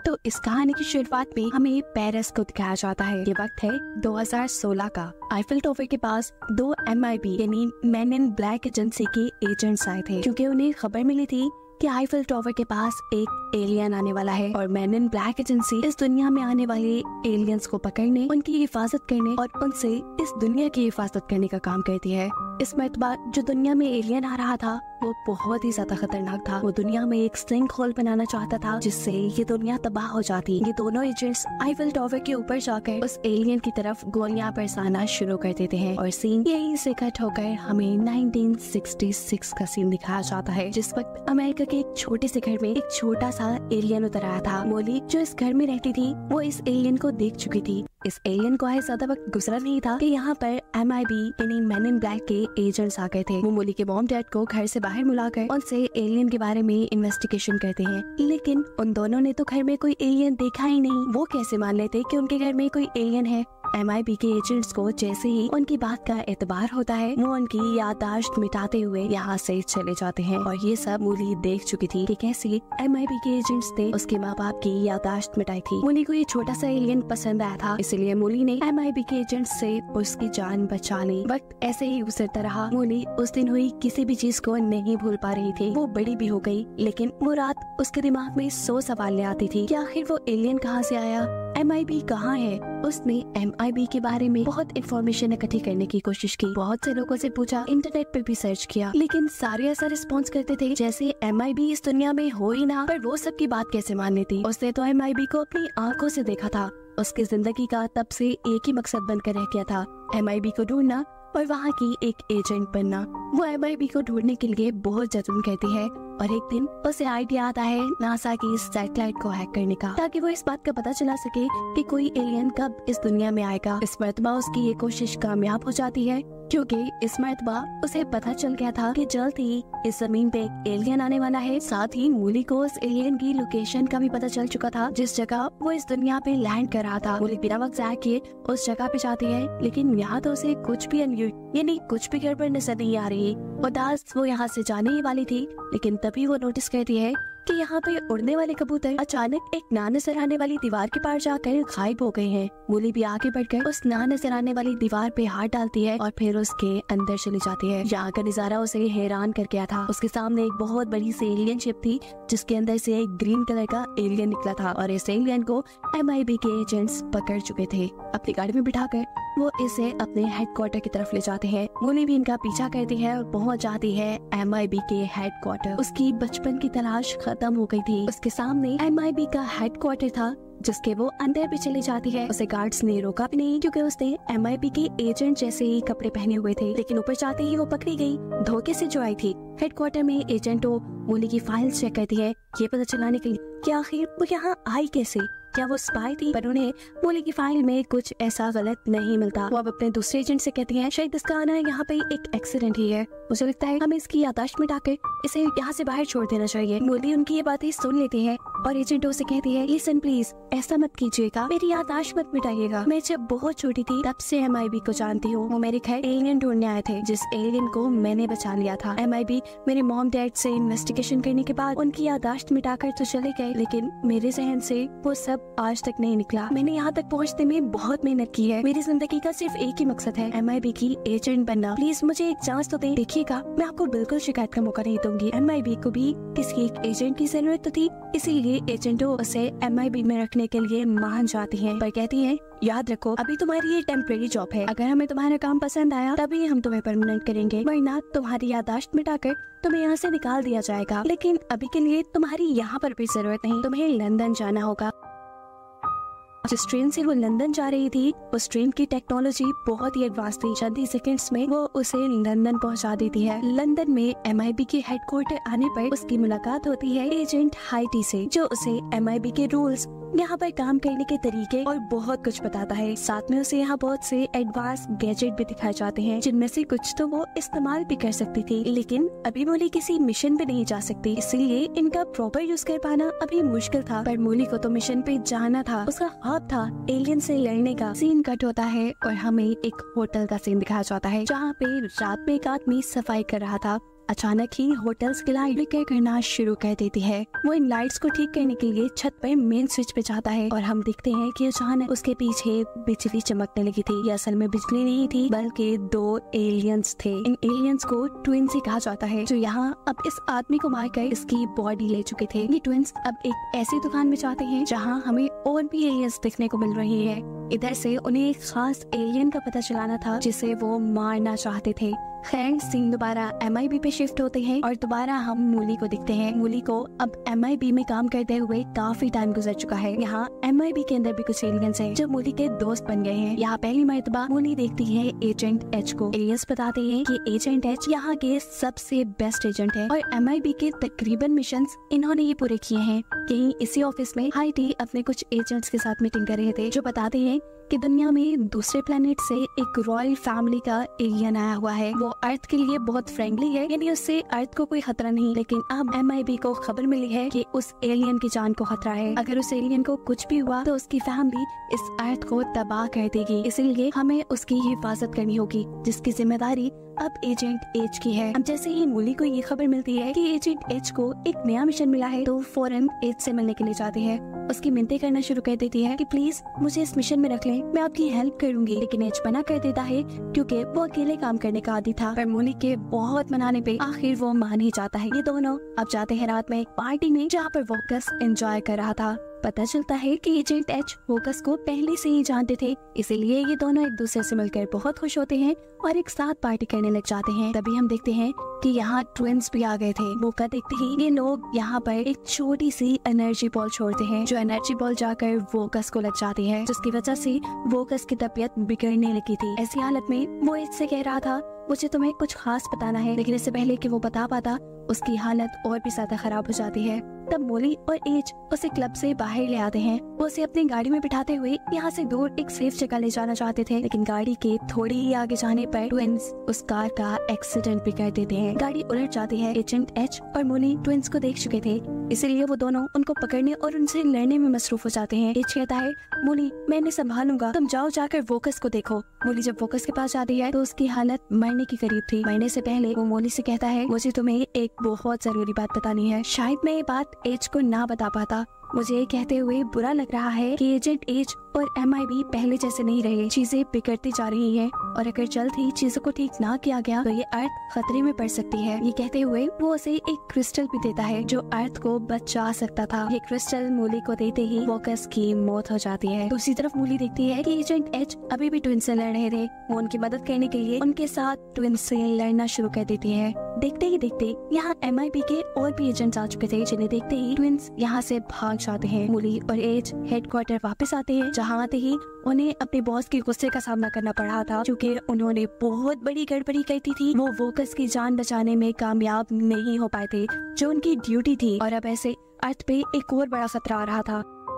तो इस कहानी की शुरुआत में हमें पेरिस को दिखाया जाता है। ये वक्त है 2016 का। आईफिल टावर के पास 2 MIB यानी मैन इन ब्लैक एजेंसी के एजेंट्स आए थे, क्योंकि उन्हें खबर मिली थी कि आईफिल टावर के पास एक एलियन आने वाला है और मैन इन ब्लैक एजेंसी इस दुनिया में आने वाले एलियंस को पकड़ने, उनकी हिफाजत करने और उनसे इस दुनिया की हिफाजत करने का काम करती है। इस मर्तबा जो दुनिया में एलियन आ रहा था वो बहुत ही ज्यादा खतरनाक था। वो दुनिया में एक सिंक होल बनाना चाहता था जिससे ये दुनिया तबाह हो जाती। ये दोनों एजेंट्स आईफिल टावर के ऊपर जाकर उस एलियन की तरफ गोलियां बरसाना शुरू कर देते हैं और सीन यहीं से कट होकर हमें 1966 का सीन दिखाया जाता है, जिस वक्त अमेरिका के एक छोटे से घर में एक छोटा सा एलियन उतर आया था। मोली जो इस घर में रहती थी वो इस एलियन को देख चुकी थी। इस एलियन को आए ज्यादा वक्त गुजरा नहीं था कि यहाँ पर MIB यानी मैन इन ब्लैक के एजेंट्स आ गए थे। वो मोली के मॉम डैड को घर से बाहर बुलाकर उनसे एलियन के बारे में इन्वेस्टिगेशन करते हैं, लेकिन उन दोनों ने तो घर में कोई एलियन देखा ही नहीं। वो कैसे मान लेते कि उनके घर में कोई एलियन है। MIB के एजेंट्स को जैसे ही उनकी बात का एतबार होता है वो उनकी याददाश्त मिटाते हुए यहाँ से चले जाते हैं। और ये सब मूली देख चुकी थी कि कैसे MIB के एजेंट्स ने उसके माँ बाप की याददाश्त मिटाई थी। मूली को ये छोटा सा एलियन पसंद आया था, इसलिए मूली ने MIB के एजेंट्स से उसकी जान बचा ली। वक्त ऐसे ही गुजरता रहा। मूली उस दिन हुई किसी भी चीज को नहीं भूल पा रही थी। वो बड़ी भी हो गई, लेकिन वो रात उसके दिमाग में 100 सवाल आती थी कि आखिर वो एलियन कहाँ से आया, MIB कहाँ है। उसने MIB के बारे में बहुत इन्फॉर्मेशन इकट्ठी करने की कोशिश की, बहुत से लोगों से पूछा, इंटरनेट पे भी सर्च किया, लेकिन सारे ऐसा रिस्पॉन्स करते थे जैसे MIB इस दुनिया में हो ही ना। पर वो सबकी बात कैसे मान लेती। उसने तो MIB को अपनी आंखों से देखा था। उसकी जिंदगी का तब से एक ही मकसद बनकर रह गया था, MIB को ढूंढना और वहाँ की एक एजेंट बनना। वो MIB को ढूंढने के लिए बहुत जतन करती है और एक दिन उसे आइडिया आता है नासा की सैटेलाइट को हैक करने का, ताकि वो इस बात का पता चला सके कि कोई एलियन कब इस दुनिया में आएगा। इस मर्तबा उसकी ये कोशिश कामयाब हो जाती है, क्योंकि इस मर्तबा उसे पता चल गया था कि जल्द ही इस जमीन पे एक एलियन आने वाला है। साथ ही मूली को उस एलियन की लोकेशन का भी पता चल चुका था जिस जगह वो इस दुनिया पे लैंड कर रहा था। मूली बिना वक्त जाया किए उस जगह पे जाती है, लेकिन यहाँ तो उसे कुछ भी यानी कुछ भी गड़बड़ नजर नहीं आ रही। उदास वो यहाँ से जाने ही वाली थी, लेकिन तभी वो नोटिस करती है कि यहाँ पे उड़ने वाले कबूतर अचानक एक ना नजर आने वाली दीवार के पार जाकर गायब हो गए हैं। मूली भी आगे बढ़कर उस ना नजर आने वाली दीवार पे हाथ डालती है और फिर उसके अंदर चली जाती है। यहाँ का नजारा उसे हैरान कर गया था। उसके सामने एक बहुत बड़ी सी एलियन शिप थी जिसके अंदर से एक ग्रीन कलर का एलियन निकला था और इस एलियन को MIB के एजेंट्स पकड़ चुके थे। अपनी गाड़ी में बिठाकर वो इसे अपने हेडक्वार्टर की तरफ ले जाते हैं। मूली भी इनका पीछा करती है और पहुंच जाती है MIB के हेडक्वार्टर। उसकी बचपन की तलाश खत्म हो गई थी। उसके सामने MIB का हेडक्वार्टर था जिसके वो अंदर भी चली जाती है। उसे गार्ड्स ने रोका भी नहीं, क्योंकि उसने MIB के एजेंट जैसे ही कपड़े पहने हुए थे। लेकिन ऊपर जाते ही वो पकड़ी गई, धोखे से जो आई थी। हेडक्वार्टर में एजेंट मूली की फाइल चेक करती है, ये पता चलाने के लिए कि आखिर वो यहाँ आई कैसे, क्या वो स्पाई थी। पर उन्हें मूली की फाइल में कुछ ऐसा गलत नहीं मिलता। वो अब अपने दूसरे एजेंट से कहती है शायद इसका आना यहाँ पे एक एक्सीडेंट ही है, मुझे लगता है हमें इसकी याददाश्त मिटाकर इसे यहाँ से बाहर छोड़ देना चाहिए। मूली उनकी ये बातें सुन लेती है और एजेंट उसे कहती है लिसन प्लीज, ऐसा मत कीजिएगा, मेरी याददाश्त मत मिटाइएगा। मैं जब बहुत छोटी थी तब से MIB को जानती हूँ। वो मेरे घर एलियन ढूंढने आए थे, जिस एलियन को मैंने बचा लिया था। MIB मेरे मॉम डैड से इन्वेस्टिगेशन करने के बाद उनकी याददाश्त मिटाकर तो चले गए, लेकिन मेरे जहन से वो सब आज तक नहीं निकला। मैंने यहाँ तक पहुँचने में बहुत मेहनत की है। मेरी जिंदगी का सिर्फ एक ही मकसद है, MIB की एजेंट बनना। प्लीज मुझे एक चांस तो दें। देखिएगा, मैं आपको बिल्कुल शिकायत का मौका नहीं दूंगी। MIB को भी किसी एक एजेंट की जरूरत तो थी, इसीलिए एजेंटों उसे MIB में रखने के लिए मान जाती हैं, पर कहती हैं याद रखो अभी तुम्हारी ये टेम्परेरी जॉब है, अगर हमें तुम्हारा काम पसंद आया तभी हम तुम्हें परमानेंट करेंगे, वरना तुम्हारी याददाश्त मिटाकर तुम्हें यहाँ से निकाल दिया जाएगा। लेकिन अभी के लिए तुम्हारी यहाँ पर भी जरूरत नहीं, तुम्हें लंदन जाना होगा। जिस ट्रेन से वो लंदन जा रही थी उस ट्रेन की टेक्नोलॉजी बहुत ही एडवांस थी। चंद ही सेकंड्स में वो उसे लंदन पहुंचा देती है। लंदन में MIB के हेडक्वार्टर आने पर उसकी मुलाकात होती है एजेंट हाइटी से, जो उसे MIB के रूल्स, यहाँ पर काम करने के तरीके और बहुत कुछ बताता है। साथ में उसे यहाँ बहुत से एडवांस गैजेट भी दिखाए जाते हैं, जिनमें से कुछ तो वो इस्तेमाल भी कर सकती थी, लेकिन अभी मूली किसी मिशन पे नहीं जा सकती, इसीलिए इनका प्रॉपर यूज कर पाना अभी मुश्किल था। पर मूली को तो मिशन पे जाना था, उसका ख्वाब था एलियन से लड़ने का। सीन कट होता है और हमें एक होटल का सीन दिखाया जाता है, जहाँ पे रात में एक आदमी सफाई कर रहा था। अचानक ही होटल्स की लाइट फ्लिकर करना शुरू कर देती है। वो इन लाइट्स को ठीक करने के लिए छत पर मेन स्विच पे जाता है और हम देखते हैं कि अचानक उसके पीछे बिजली चमकने लगी थी। ये असल में बिजली नहीं थी बल्कि 2 एलियंस थे। इन एलियंस को ट्विंस ही कहा जाता है, जो यहाँ अब इस आदमी को मारकर इसकी बॉडी ले चुके थे। ये ट्विंस अब एक ऐसी दुकान में जाते हैं जहाँ हमें और भी एलियंस देखने को मिल रही है। इधर से उन्हें एक खास एलियन का पता चलाना था जिसे वो मारना चाहते थे। खैर सीन दोबारा MIB पे शिफ्ट होते हैं और दोबारा हम मूली को दिखते हैं। मूली को अब MIB में काम करते हुए काफी टाइम गुजर चुका है। यहाँ MIB के अंदर भी कुछ एलियंस हैं जो मूली के दोस्त बन गए हैं। यहाँ पहली मर्तबा मूली देखती है एजेंट H को। एलियंस बताते हैं कि एजेंट H यहाँ के सबसे बेस्ट एजेंट है और MIB के तकरीबन मिशंस इन्होंने ये पूरे किए हैं। कहीं इसी ऑफिस में हाइटी अपने कुछ एजेंट्स के साथ मीटिंग कर रहे थे जो बताते हैं कि दुनिया में दूसरे प्लेनेट से एक रॉयल फैमिली का एलियन आया हुआ है। वो अर्थ के लिए बहुत फ्रेंडली है, यानी उससे अर्थ को कोई खतरा नहीं। लेकिन अब MIB को खबर मिली है कि उस एलियन की जान को खतरा है। अगर उस एलियन को कुछ भी हुआ तो उसकी फैमिली इस अर्थ को तबाह कर देगी। इसलिए हमें उसकी हिफाजत करनी होगी, जिसकी जिम्मेदारी अब एजेंट H की है। अब जैसे ही मूली को ये खबर मिलती है कि एजेंट H को एक नया मिशन मिला है तो फौरन H से मिलने के लिए जाती है। उसकी मिन्नतें करना शुरू कर देती है कि प्लीज मुझे इस मिशन में रख लें, मैं आपकी हेल्प करूंगी। लेकिन H मना कर देता है क्योंकि वो अकेले काम करने का आदी था। पर मूली के बहुत मनाने पे आखिर वो मान ही जाता है। ये दोनों अब जाते हैं रात में एक पार्टी में जहाँ पर वोकस एंजॉय कर रहा था। पता चलता है कि एजेंट H वोकस को पहले से ही जानते थे, इसीलिए ये दोनों एक दूसरे से मिलकर बहुत खुश होते हैं और एक साथ पार्टी करने लग जाते हैं। तभी हम देखते हैं कि यहाँ ट्विंस भी आ गए थे। वोका देखते ही ये लोग यहाँ पर एक छोटी सी एनर्जी बॉल छोड़ते हैं, जो एनर्जी बॉल जाकर वोकस को लग जाती है, जिसकी वजह से वोकस की तबीयत बिगड़ने लगी थी। ऐसी हालत में वो इससे कह रहा था मुझे तुम्हें कुछ खास बताना है, लेकिन इससे पहले कि वो बता पाता उसकी हालत और भी ज्यादा खराब हो जाती है। तब मोली और एज उसे क्लब से बाहर ले आते हैं। वो उसे अपनी गाड़ी में बिठाते हुए यहाँ से दूर एक सेफ जगह ले जाना चाहते थे, लेकिन गाड़ी के थोड़ी ही आगे जाने पर ट्विंस उस कार का एक्सीडेंट भी कर देते हैं। गाड़ी उलट जाती है। एजेंट H और मोली ट्विंस को देख चुके थे, इसलिए वो दोनों उनको पकड़ने और उनसे लड़ने में मसरूफ हो जाते हैं। एज कहता है मोली मैं इन्हें संभालूंगा, तुम जाओ जाकर वोकस को देखो। मोली जब वोकस के पास जाती है तो उसकी हालत मरने की करीब थी। मरने से पहले वो मोली से कहता है मुझे तुम्हें एक बहुत जरूरी बात बतानी है। शायद मैं ये बात एज को ना बता पाता। मुझे ये कहते हुए बुरा लग रहा है कि एजेंट H और MIB पहले जैसे नहीं रहे। चीजें बिगड़ती जा रही हैं और अगर जल्द ही चीजों को ठीक ना किया गया तो ये अर्थ खतरे में पड़ सकती है। ये कहते हुए वो उसे एक क्रिस्टल भी देता है जो अर्थ को बचा सकता था। ये क्रिस्टल मूली को देते ही वोकस की मौत हो जाती है। दूसरी तरफ मूली देखती है कि एजेंट H अभी भी ट्विंस से लड़ रहे थे। वो उनकी मदद करने के लिए उनके साथ ट्विंस से लड़ना शुरू कर देती है। देखते ही देखते यहाँ MIB के और भी एजेंट्स आ चुके थे, जिन्हें देखते ही ट्विंस यहाँ से भाग जाते हैं। मूली और एज हेडक्वार्टर वापस आते हैं, जहाँ आते ही उन्हें अपने बॉस के गुस्से का सामना करना पड़ा था, क्योंकि उन्होंने बहुत बड़ी गड़बड़ी कर दी थी। वो वोकस की जान बचाने में कामयाब नहीं हो पाए थे, जो उनकी ड्यूटी थी, और अब ऐसे अर्थ पे एक और बड़ा खतरा आ रहा था।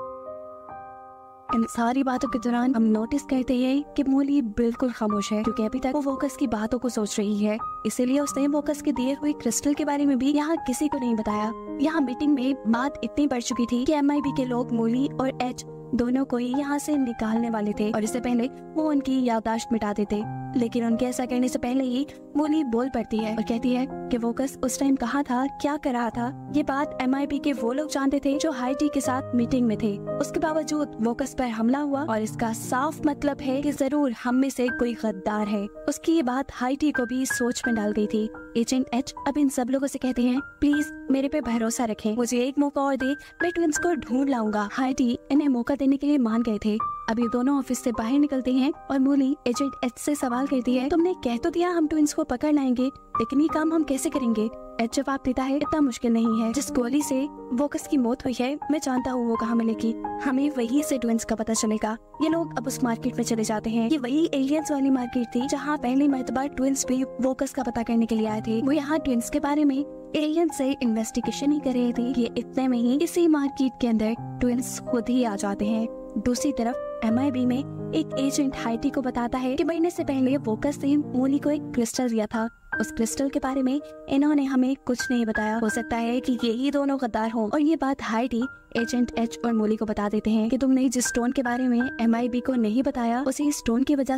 इन सारी बातों के दौरान हम नोटिस करते हैं कि मूली बिल्कुल खामोश है, क्योंकि अभी तक वो वोकस की बातों को सोच रही है। इसीलिए उसने वोकस के दिए हुए क्रिस्टल के बारे में भी यहाँ किसी को नहीं बताया। यहाँ मीटिंग में बात इतनी बढ़ चुकी थी कि MIB के लोग मूली और H दोनों को ही यहाँ से निकालने वाले थे और इससे पहले वो उनकी याददाश्त मिटा देते। लेकिन उनके ऐसा करने से पहले ही मूली बोल पड़ती है और कहती है कि वोकस उस टाइम कहाँ था, क्या कर रहा था। ये बात MIB के वो लोग जानते थे जो हाइटी के साथ मीटिंग में थे। उसके बावजूद वोकस पर हमला हुआ और इसका साफ मतलब है कि जरूर हम में से कोई गद्दार है। उसकी ये बात हाइटी को भी सोच में डाल गई थी। एजेंट H अब इन सब लोगों से कहते हैं प्लीज मेरे पे भरोसा रखें, मुझे एक मौका और दे, मैं ट्विंस को ढूंढ लाऊंगा। हाइटी इन्हें मौका देने के लिए मान गए थे। अभी दोनों ऑफिस से बाहर निकलते हैं और मूली एजेंट H से सवाल करती है तुमने कह तो दिया हम ट्विंस को पकड़ लाएंगे, लेकिन ये काम हम कैसे करेंगे। H जवाब देता है इतना मुश्किल नहीं है, जिस गोली से वोकस की मौत हुई है मैं जानता हूँ वो कहाँ मिलेगी, हमें वहीं से ट्विंस का पता चलेगा। ये लोग अब उस मार्केट में चले जाते हैं। ये वही एलियंस वाली मार्केट थी जहाँ पहली मर्तबा ट्विंस भी वोकस का पता करने के लिए आए थे। वो यहाँ ट्विंस के बारे में एलियन से इन्वेस्टिगेशन ही कर रहे थे कि इतने में ही इसी मार्केट के अंदर ट्विंस खुद ही आ जाते हैं। दूसरी तरफ MIB में एक एजेंट हाइटी को बताता है कि मरने से पहले वोकस ने मूली को एक क्रिस्टल दिया था। उस क्रिस्टल के बारे में इन्होंने हमें कुछ नहीं बताया। हो सकता है कि यही दोनों गद्दार हों। और ये बात हाइटी एजेंट H और मूली को बता देते हैं कि तुमने जिस स्टोन के बारे में MIB को नहीं बताया, उसी स्टोन की वजह से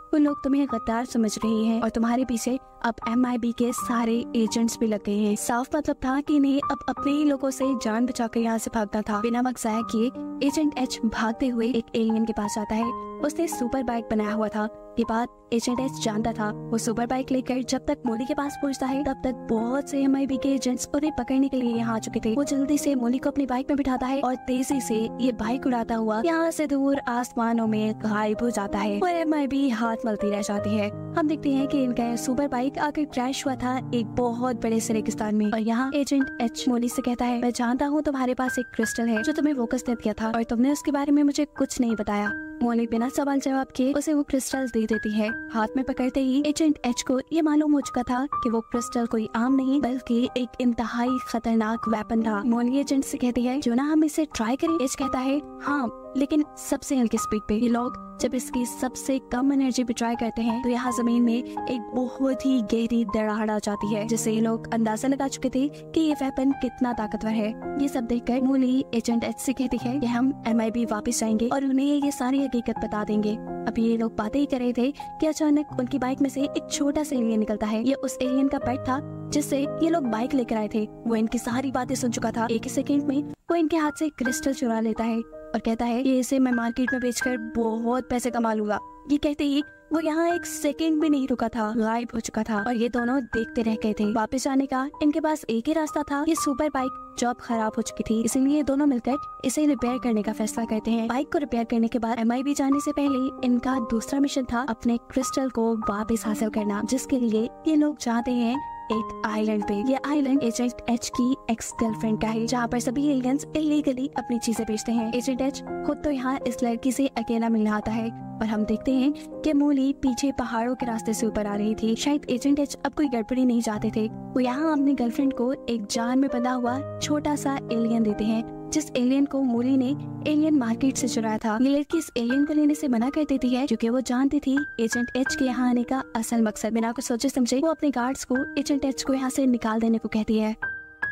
वो लोग तुम्हें गद्दार समझ रहे हैं और तुम्हारे पीछे अब MIB के सारे एजेंट्स भी लग गए हैं। साफ मतलब था कि इन्हें अब अपने ही लोगों से जान बचाकर यहाँ से भागना था। बिना वक्त जाया किए एजेंट एच भागते हुए एक एलियन के पास आता है। उसने सुपर बाइक बनाया हुआ था। ये बात एजेंट एच जानता था। वो सुपर बाइक लेकर जब तक मोली के पास पहुंचता है तब तक बहुत से MIB के एजेंट्स उन्हें पकड़ने के लिए यहाँ आ चुके थे। वो जल्दी से मोली को अपनी बाइक में बिठाता है और तेजी से ये बाइक उड़ाता हुआ यहाँ से दूर आसमानों में गायब हो जाता है और MIB हाथ मलती रह जाती है। हम देखते हैं कि इनका सुपर बाइक आकर क्रैश हुआ था एक बहुत बड़े से रेगिस्तान में और यहाँ एजेंट एच मोली से कहता है, मैं जानता हूँ तुम्हारे पास एक क्रिस्टल है जो तुम्हें फोकस ने दिया था और तुमने उसके बारे में मुझे कुछ नहीं बताया। मोली बिना सवाल जवाब के उसे वो क्रिस्टल दे देती है। हाथ में पकड़ते ही एजेंट एच को ये मालूम हो चुका था कि वो क्रिस्टल कोई आम नहीं बल्कि एक इंतहाई खतरनाक वेपन था। मोली एजेंट से कहती है, जो ना हम इसे ट्राई करें। एच कहता है, हाँ, लेकिन सबसे हल्की स्पीड पे। ये लोग जब इसकी सबसे कम एनर्जी पे ट्राई करते हैं तो यहाँ जमीन में एक बहुत ही गहरी दरार आ जाती है, जिससे ये लोग अंदाजा लगा चुके थे कि ये वेपन कितना ताकतवर है। ये सब देखकर मोली एजेंट एच से कहती है कि हम MIB वापस जाएंगे और उन्हें ये सारी हकीकत बता देंगे। अभी ये लोग बातें ही कर रहे थे कि अचानक उनकी बाइक में से एक छोटा सा एलियन निकलता है। ये उस एलियन का पेट था जिससे ये लोग बाइक लेकर आए थे। वो इनकी सारी बातें सुन चुका था। एक ही सेकंड में वो इनके हाथ से क्रिस्टल चुरा लेता है और कहता है कि इसे मैं मार्केट में बेचकर बहुत पैसे कमा लूंगा। ये कहते ही वो यहाँ एक सेकंड भी नहीं रुका था, गायब हो चुका था और ये दोनों देखते रह गए थे। वापस जाने का इनके पास एक ही रास्ता था। ये सुपर बाइक जो अब खराब हो चुकी थी, इसलिए दोनों मिलकर इसे रिपेयर करने का फैसला करते हैं। बाइक को रिपेयर करने के बाद MIB जाने से पहले इनका दूसरा मिशन था अपने क्रिस्टल को वापस हासिल करना, जिसके लिए ये लोग चाहते हैं एक आइलैंड पे। ये आइलैंड एजेंट एच की एक्स गर्लफ्रेंड का है, जहाँ पर सभी एलियंस इलीगली अपनी चीजें बेचते हैं। एजेंट एच खुद तो यहाँ इस लड़की से अकेला मिलने आता है और हम देखते हैं कि मोली पीछे पहाड़ों के रास्ते से ऊपर आ रही थी। शायद एजेंट एच अब कोई गड़बड़ी नहीं चाहते थे। वो यहाँ अपनी गर्लफ्रेंड को एक जार में बंधा हुआ छोटा सा एलियन देते हैं, जिस एलियन को मोली ने एलियन मार्केट से चुराया था। ये लड़की इस एलियन को लेने से मना कर देती है क्योंकि वो जानती थी एजेंट एच के यहाँ आने का असल मकसद। बिना कुछ सोचे समझे वो अपने गार्ड्स को एजेंट एच को यहाँ से निकाल देने को कहती है।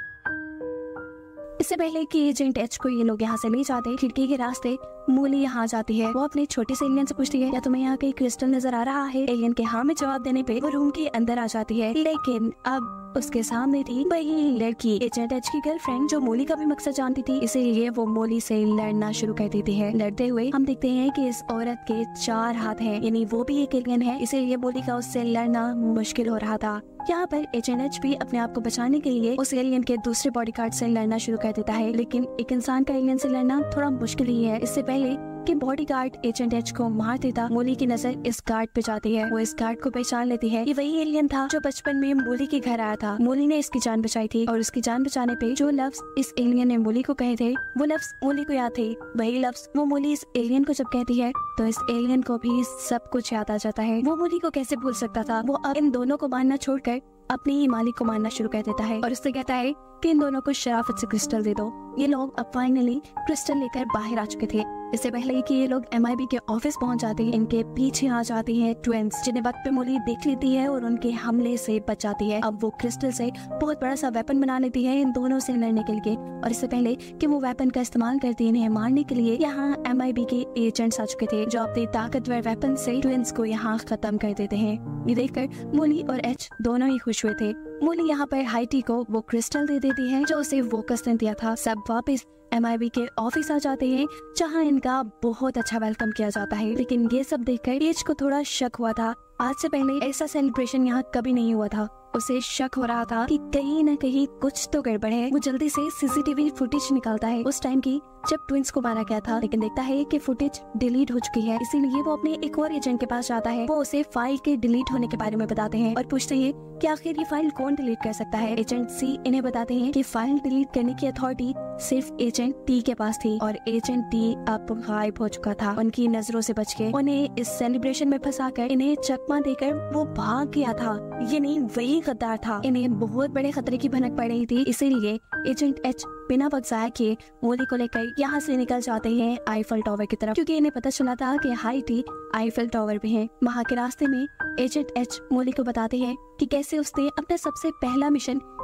इससे पहले कि एजेंट एच को ये लोग यहाँ से ले जाते, खिड़की के रास्ते मोली यहाँ जाती है। वो अपने छोटे से एलियन से पूछती है, क्या तुम्हें यहाँ कहीं क्रिस्टल नजर आ रहा है? एलियन के हाँ में जवाब देने पे वो रूम के अंदर आ जाती है, लेकिन अब उसके सामने थी वही लड़की, एजेंट एच की गर्लफ्रेंड, जो मोली का भी मकसद जानती थी। इसीलिए वो मोली से लड़ना शुरू कर देती है। लड़ते हुए हम देखते हैं कि इस औरत के 4 हाथ हैं, यानी वो भी एक एलियन है। इसीलिए मोली का उससे लड़ना मुश्किल हो रहा था। यहाँ पर एजेंट एच भी अपने आप को बचाने के लिए उस एलियन के दूसरे बॉडीगार्ड से लड़ना शुरू कर देता है, लेकिन एक इंसान का एलियन से लड़ना थोड़ा मुश्किल ही है। इससे पहले कि बॉडीगार्ड एजेंट एच को मार देता, मोली की नजर इस गार्ड पे जाती है। वो इस गार्ड को पहचान लेती है। ये वही एलियन था जो बचपन में मोली के घर आया था। मोली ने इसकी जान बचाई थी और उसकी जान बचाने पे जो लफ्ज इस एलियन ने मोली को कहे थे, वो लफ्ज मोली को याद थे। वही लफ्ज वो मोली इस एलियन को जब कहती है तो इस एलियन को भी सब कुछ याद आ जाता है। वो मोली को कैसे भूल सकता था। वो अब इन दोनों को मारना छोड़कर अपने ही मालिक को मारना शुरू कर देता है और उससे कहता है कि इन दोनों को शराफत से क्रिस्टल दे दो। ये लोग अब फाइनली क्रिस्टल लेकर बाहर आ चुके थे। इससे पहले कि ये लोग MIB के ऑफिस पहुंच जाते हैं, इनके पीछे आ जाती हैं ट्विंस, जिन्हें वक्त पे मोली देख लेती है और उनके हमले से बच जाती है। अब वो क्रिस्टल से बहुत बड़ा सा वेपन बना लेती है इन दोनों से लड़ने के लिए, और इससे पहले कि वो वेपन का इस्तेमाल करती इन्हें मारने के लिए यहाँ MIB के एजेंट्स आ चुके थे, जो अपने ताकतवर वेपन से ट्विंस को यहाँ खत्म कर देते हैं। ये देखकर मोली और एच दोनों ही खुश हुए थे। मोली यहाँ पर हाइटी को वो क्रिस्टल दे देती है जो उसे वोकस ने दिया था। सब वापस MIB के ऑफिस आ जाते हैं, जहां इनका बहुत अच्छा वेलकम किया जाता है। लेकिन ये सब देखकर एज को थोड़ा शक हुआ था। आज से पहले ऐसा सेलिब्रेशन यहाँ कभी नहीं हुआ था। उसे शक हो रहा था कि कहीं न कहीं कुछ तो गड़बड़ है। वो जल्दी से CCTV फुटेज निकालता है उस टाइम की जब ट्विंस को मारा गया था, लेकिन देखता है कि फुटेज डिलीट हो चुकी है। इसीलिए वो अपने एक और एजेंट के पास जाता है। वो उसे फाइल के डिलीट होने के बारे में बताते हैं और पूछते हैं कि आखिर ये फाइल कौन डिलीट कर सकता है। एजेंट C इन्हें बताते हैं कि फाइल डिलीट करने की अथॉरिटी सिर्फ एजेंट T के पास थी और एजेंट T अब गायब हो चुका था। उनकी नजरों से बच के उन्हें इस सेलिब्रेशन में फंसाकर इन्हें चकमा देकर वो भाग गया था। ये नहीं वही गद्दार था। इन्हें बहुत बड़े खतरे की भनक पड़ रही थी, इसीलिए एजेंट H बिना वक्त जाया किए मोली को लेकर यहाँ से निकल जाते हैं आईफल टावर की तरफ, क्योंकि इन्हें पता चला था कि हाइटी आईफल टावर पे है। वहाँ के रास्ते में एजेंट H मोली को बताते हैं कि कैसे उसने अपना सबसे पहला मिशन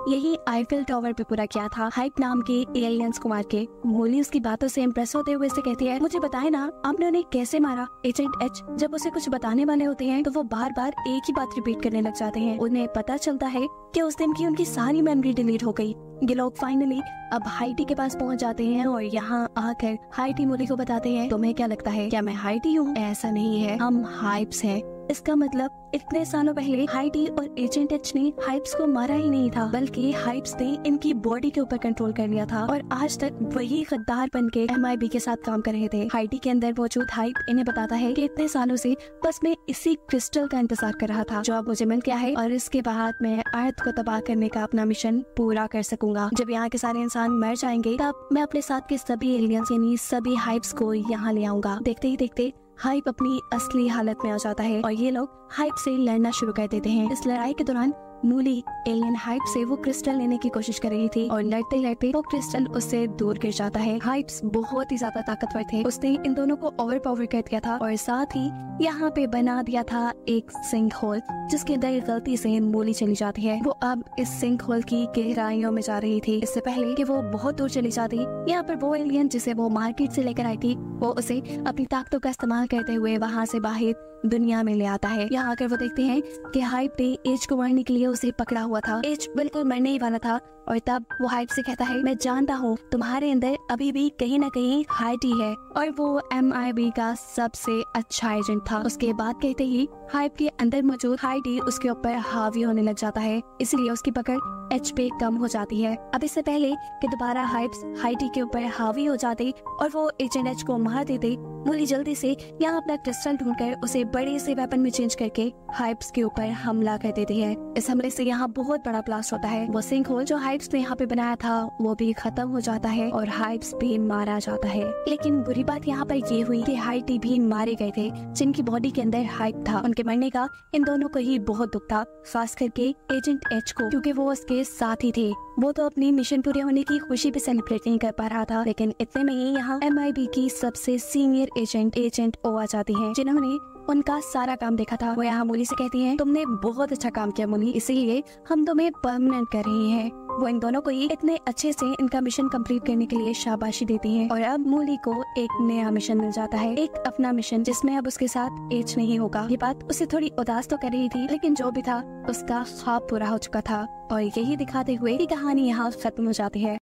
यही आईफिल टावर पे पूरा किया था हाइप नाम के एलियंस को मार के। मूली उसकी बातों से इम्प्रेस होते हुए उसे कहती है, मुझे बताए ना आपने उन्हें कैसे मारा। एजेंट एच जब उसे कुछ बताने वाले होते हैं तो वो बार बार एक ही बात रिपीट करने लग जाते हैं। उन्हें पता चलता है कि उस दिन की उनकी सारी मेमोरी डिलीट हो गई। ये लोग फाइनली अब हाइटी के पास पहुंच जाते हैं और यहाँ आकर हाइटी मूली को बताते हैं, तुम्हें क्या लगता है क्या मैं हाइटी हूँ? ऐसा नहीं है, हम हाइप्स हैं। इसका मतलब इतने सालों पहले हाइटी और एजेंट एच ने हाइप्स को मारा ही नहीं था, बल्कि हाइप्स ने इनकी बॉडी के ऊपर कंट्रोल कर लिया था और आज तक वही गद्दार बन के MIB के साथ काम कर रहे थे। हाइटी के अंदर मौजूद हाइप इन्हें बताता है कि इतने सालों से बस मैं इसी क्रिस्टल का इंतजार कर रहा था जो अब मुझे मिल गया है और इसके बाद मैं अर्थ को तबाह करने का अपना मिशन पूरा कर सकूंगा। जब यहाँ के सारे इंसान मर जाएंगे तब मैं अपने साथ के सभी एलियंस यानी सभी हाइप्स को यहाँ ले आऊंगा। देखते ही देखते हाइप अपनी असली हालत में आ जाता है और ये लोग हाइप से लड़ना शुरू कर देते हैं। इस लड़ाई के दौरान मूली एलियन हाइप से वो क्रिस्टल लेने की कोशिश कर रही थी और लड़ते लड़ते वो क्रिस्टल उससे दूर गिर जाता है। हाइप्स बहुत ही ज्यादा ताकतवर थे, उसने इन दोनों को ओवर पावर कर दिया था और साथ ही यहाँ पे बना दिया था एक सिंक होल जिसके अंदर गलती से मूली चली जाती है। वो अब इस सिंक होल की गहराइयों में जा रही थी। इससे पहले कि वो बहुत दूर चली जाती, यहाँ पर वो एलियन जिसे वो मार्केट से लेकर आई थी वो उसे अपनी ताकतों का इस्तेमाल करते हुए वहाँ से बाहर दुनिया में ले आता है। यहाँ आकर वो देखते हैं कि हाइप ने एज को मारने के लिए उसे पकड़ा हुआ था। एज बिल्कुल मरने ही वाला था और तब वो हाइप से कहता है, मैं जानता हूँ तुम्हारे अंदर अभी भी कहीं न कहीं हाइटी है और वो MIB का सबसे अच्छा एजेंट था। उसके बाद कहते ही हाइप के अंदर मौजूद हाइटी उसके ऊपर हावी होने लग जाता है, इसलिए उसकी पकड़ एच पे कम हो जाती है। अब इससे पहले कि दोबारा हाइप्स हाइटी के ऊपर हावी हो जाते और वो एजेंट एच को मार देते, मूली जल्दी से यहाँ अपना क्रिस्टल ढूंढकर उसे बड़े से वेपन में चेंज करके हाइप्स के ऊपर हमला कर देती है। इस हमले से यहाँ बहुत बड़ा ब्लास्ट होता है। वो सिंक होल जो हाइप्स ने यहाँ पे बनाया था वो भी खत्म हो जाता है और हाइप्स भी मारा जाता है। लेकिन बुरी बात यहाँ पर ये हुई कि हाइटी भी मारे गए थे जिनकी बॉडी के अंदर हाइप था। उनके मरने का इन दोनों को ही बहुत दुख था, खास करके एजेंट एच को, क्योंकि वो उसके साथ ही थे। वो तो अपनी मिशन पूरे होने की खुशी भी सेलिब्रेट नहीं कर पा रहा था। लेकिन इतने में ही यहाँ MIB की सबसे सीनियर एजेंट ओ आ जाती है जिन्होंने उनका सारा काम देखा था। वो यहाँ मूली से कहती हैं, तुमने बहुत अच्छा काम किया मूली, इसीलिए हम तुम्हें परमानेंट कर रहे हैं। वो इन दोनों को ही इतने अच्छे से इनका मिशन कंप्लीट करने के लिए शाबाशी देती हैं और अब मूली को एक नया मिशन मिल जाता है, एक अपना मिशन जिसमें अब उसके साथ एज नहीं होगा। ये बात उसे थोड़ी उदास तो कर रही थी, लेकिन जो भी था उसका ख्वाब पूरा हो चुका था और यही दिखाते हुए कि कहानी यहाँ खत्म हो जाती है।